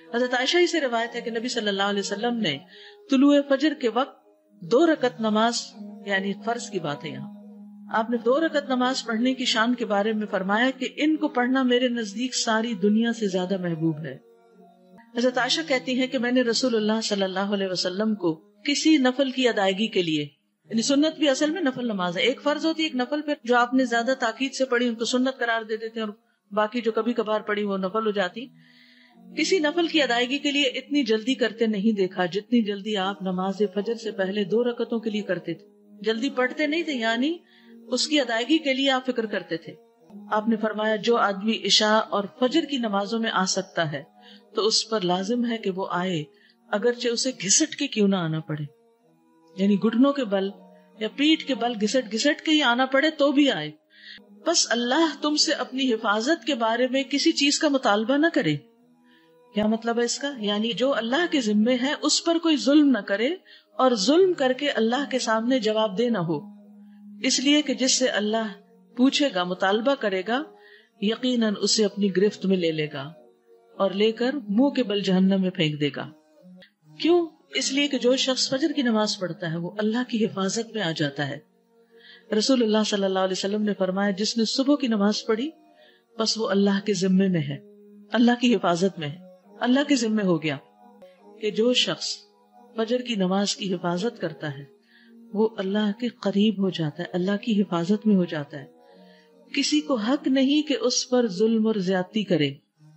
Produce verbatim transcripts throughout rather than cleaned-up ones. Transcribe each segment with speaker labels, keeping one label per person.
Speaker 1: حضرت عائشہ ہی سے روایت ہے کہ نبی صلی اللہ علیہ وسلم نے طلوع فجر کے وقت دو رکعت نماز، یعنی فرض کی بات ہے یہاں، آپ نے دو رکعت نماز پڑھنے کی شان کے بارے میں فرمایا کہ ان کو پڑھنا میرے نزدیک ساری دنیا سے زیادہ محبوب ہے۔ حضرت عائشہ کہتی ہیں کہ میں نے رسول اللہ صلی اللہ علیہ وسلم کو کسی نفل کی ادائیگی کے لیے، یعنی سنت بھی اصل میں نفل نماز ہے، ایک فرض ہوتی ہے ایک نفل، پہ جو آپ نے زیادہ تاکید سے پڑھی ان کو سنت قرار دے دیتے اور باقی جو کبھی کبھار پڑھی وہ نفل ہو جاتی۔ کسی نفل کی ادائیگی کے لیے اتنی جلدی کرتے نہیں دیکھا جتنی جلدی آپ نماز فجر سے پہلے دو رکعتوں کے لیے کرتے تھے۔ جلدی پڑھتے نہیں تھے، یعنی اس کی ادائیگی کے لیے آپ فکر کرتے تھے۔ آپ نے فرمایا جو آدمی عشاء اور فجر کی نمازوں میں آ سکتا ہے تو اس پر لازم ہے کہ وہ آئے، اگرچہ اسے گھسٹ کے کیوں نہ آنا پڑے، یعنی گھٹنوں کے بل یا پیٹھ کے بل گھسٹ گھسٹ کے ہی آنا پڑے تو بھی آئے۔ بس اللہ تم سے اپنی حفاظت کے بارے میں کسی چیز کا مطالبہ نہ کرے۔ کیا مطلب ہے اس کا؟ یعنی جو اللہ کے ذمے ہے اس پر کوئی ظلم نہ کرے اور ظلم کر کے اللہ کے سامنے جواب دہ نہ ہو، اس لیے کہ جس سے اللہ پوچھے گا، مطالبہ کرے گا، یقیناً اسے اپنی گرفت میں لے لے گا اور لے کر منہ کے بل جہنم میں پھینک دے گا۔ کیوں؟ اس لیے کہ جو شخص فجر کی نماز پڑھتا ہے وہ اللہ کی حفاظت میں آ جاتا ہے۔ رسول اللہ صلی اللہ علیہ وسلم نے فرمایا جس نے صبح کی نماز پڑھی بس وہ اللہ کے ذمے میں ہے، اللہ کی حفاظت میں ہے، اللہ کے ذمے ہو گیا۔ کہ جو شخص فجر کی نماز کی حفاظت کرتا ہے وہ اللہ کے قریب ہو جاتا ہے، اللہ کی حفاظت میں ہو جاتا ہے۔ کسی کو حق نہیں کہ اس پر ظلم اور زیادتی کرے۔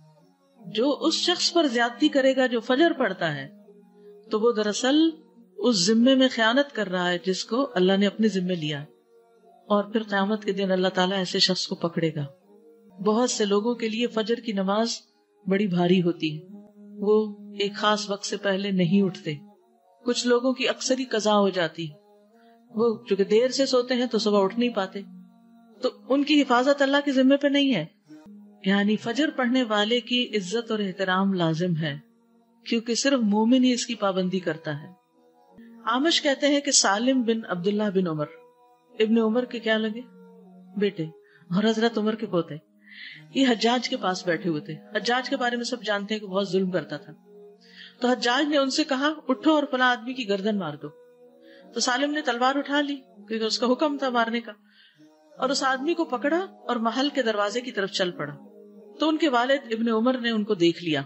Speaker 1: جو اس شخص پر زیادتی کرے گا جو فجر پڑھتا ہے تو وہ دراصل اس ذمے میں خیانت کر رہا ہے جس کو اللہ نے اپنے ذمے لیا ہے، اور پھر قیامت کے دن اللہ تعالیٰ ایسے شخص کو پکڑے گا۔ بہت سے لوگوں کے لیے فجر کی نماز بڑی بھاری ہوتی ہے، وہ ایک خاص وقت سے پہلے نہیں اٹھتے۔ کچھ لوگوں کی اکثر ہی قضا ہو جاتی، وہ چونکہ دیر سے سوتے ہیں تو صبح اٹھ نہیں پاتے، تو ان کی حفاظت اللہ کے ذمے پہ نہیں ہے۔ یعنی فجر پڑھنے والے کی عزت اور احترام لازم ہے، کیونکہ صرف مومن ہی اس کی پابندی کرتا ہے۔ عامش کہتے ہیں کہ سالم بن عبداللہ بن عمر، ابن عمر کے کیا لگے بیٹے اور حضرت عمر کے پوتے، یہ حجاج کے پاس بیٹھے ہوئے تھے۔ حجاج کے بارے میں سب جانتے ہیں کہ بہت ظلم کرتا تھا، تو حجاج نے ان سے کہا اٹھو اور فلاں آدمی کی گردن مار دو۔ تو سالم نے تلوار اٹھا لی کیونکہ اس کا حکم تھا مارنے کا، اور اس آدمی کو پکڑا اور محل کے دروازے کی طرف چل پڑا۔ تو ان کے والد ابن عمر نے ان کو دیکھ لیا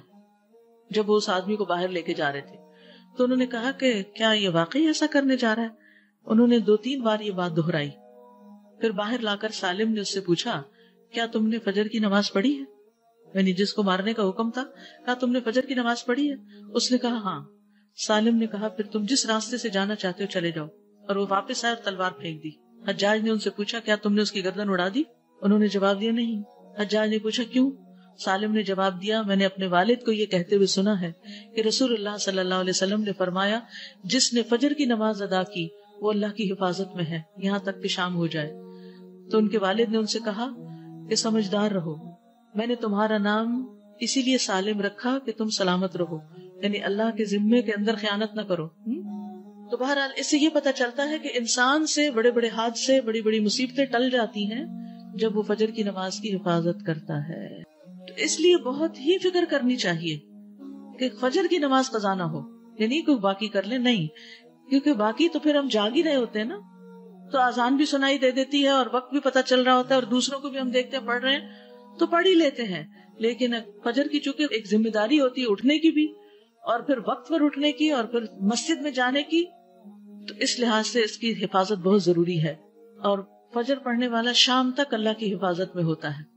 Speaker 1: جب وہ اس آدمی کو باہر لے کے جا رہے تھے، تو انہوں نے کہا کہ کیا یہ واقعی ایسا کرنے جا رہا ہے؟ انہوں نے دو تین بار یہ بات دہرائی۔ پھر باہر لا کر سالم نے اس سے پوچھا کیا تم نے فجر کی نماز پڑھی ہے؟ یعنی جس کو مارنے کا حکم تھا، کہا تم نے فجر کی نماز پڑھی ہے؟ اس نے کہا ہاں۔ سالم نے کہا پھر تم جس راستے سے جانا چاہتے ہو چلے جاؤ، اور وہ واپس آئے اور تلوار پھینک دی۔ حجاج نے ان سے پوچھا کیا تم نے اس کی گردن اڑا دی؟ انہوں نے جواب دیا نہیں۔ حجاج نے پوچھا کیوں؟ سالم نے جواب دیا میں نے اپنے والد کو یہ کہتے ہوئے سنا ہے کہ رسول اللہ صلی اللہ علیہ وسلم نے فرمایا جس نے فجر کی نماز ادا کی وہ اللہ کی حفاظت میں ہے یہاں تک کہ شام ہو جائے۔ تو ان کے والد نے ان سے کہا کہ سمجھدار رہو، میں نے تمہارا نام اسی لیے سالم رکھا کہ تم سلامت رہو، یعنی اللہ کے ذمے کے اندر خیانت نہ کرو۔ تو بہرحال اس سے یہ پتہ چلتا ہے کہ انسان سے بڑے بڑے حادثے، بڑی بڑی مصیبتیں ٹل جاتی ہیں جب وہ فجر کی نماز کی حفاظت کرتا ہے۔ تو اس لیے بہت ہی فکر کرنی چاہیے کہ فجر کی نماز قضا نہ ہو، یعنی کوئی باقی کر لے، نہیں، کیونکہ باقی تو پھر ہم جاگ ہی رہے ہوتے ہیں نا، تو اذان بھی سنائی دے دیتی ہے اور وقت بھی پتہ چل رہا ہوتا ہے اور دوسروں کو بھی ہم دیکھتے ہیں پڑھ رہے ہیں تو پڑھ ہی لیتے ہیں، لیکن فجر کی چونکہ ایک ذمہ داری ہوتی ہے اٹھنے کی بھی، اور پھر وقت پر اٹھنے کی، اور پھر مسجد میں جانے کی، تو اس لحاظ سے اس کی حفاظت بہت ضروری ہے، اور فجر پڑھنے والا شام تک اللہ کی حفاظت میں ہوتا ہے۔